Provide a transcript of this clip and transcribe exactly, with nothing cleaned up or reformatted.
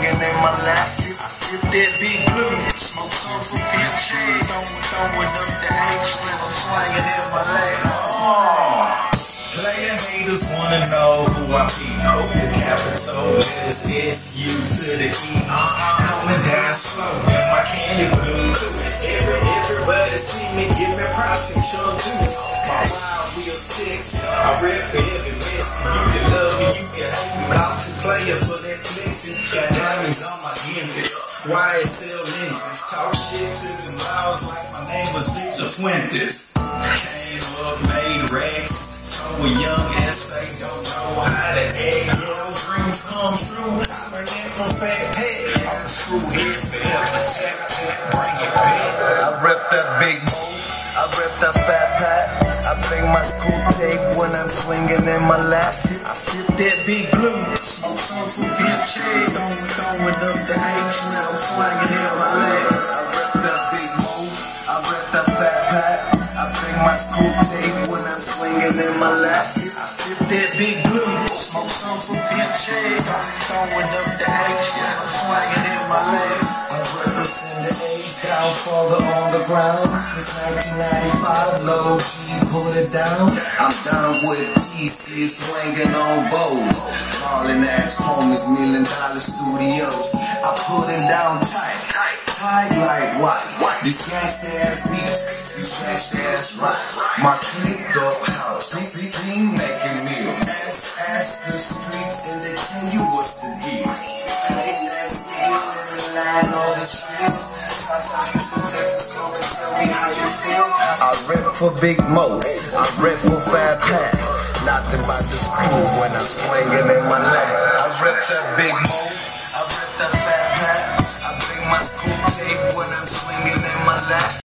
swinging in my lap. I sip that big blue, smoke some from Pimp Shade. Throwing, throwing up the H when I'm swinging in my lap. Oh. Player haters wanna know who I be. Oh, the capital letters S U to the E. Coming down slow in my candy blue coupe. Every, everybody see me, give me props and show juice. My wild wheel sticks, I rap for every mess. You can love me, you can hate me, but I'm too player for that flexing. Got diamonds on my gimmicks, Y S L lenses. Talk shit to the laws like my name was Victor Fuentes. Came up, made racks, so a young S A don't know how to act. Yeah, dreams come true, I learned that from Fat Pat. I'm a screw here forever, tap tap, bring it back. I rep that big mo, I rep that Fat Pat. I bring my screw tape when I'm swinging in my lap. I sip that big blue, smoke some from Pimp Shade. Throwing, throwing up the H when I'm swinging in my lap. I rep that big mo, I rep that Fat Pat. I bring my screw tape when I'm swinging in my lap. I sip that big blue, smoke some from Pimp Shade. Throwing up the H when I'm swinging in my lap. I'm representing the H down further on the ground. Since nineteen ninety-five, low G put it down. I'm down with T C swinging on Vogue. Falling ass homies, million dollar studios. I put him down tight, tight, tight like white. These gangsta ass beats, these gangsta ass rocks. My clicked up house, big team making meals. Ask, ask the streets and they tell you what's the deal. Hey, that's deal in the line on the trail. Southside Houston, Texas, come and tell me how you feel. I rep for Big Mo, I rep for Fat Pat. Nothing but the screw when I'm swinging in my lap. I rep that Big Mo.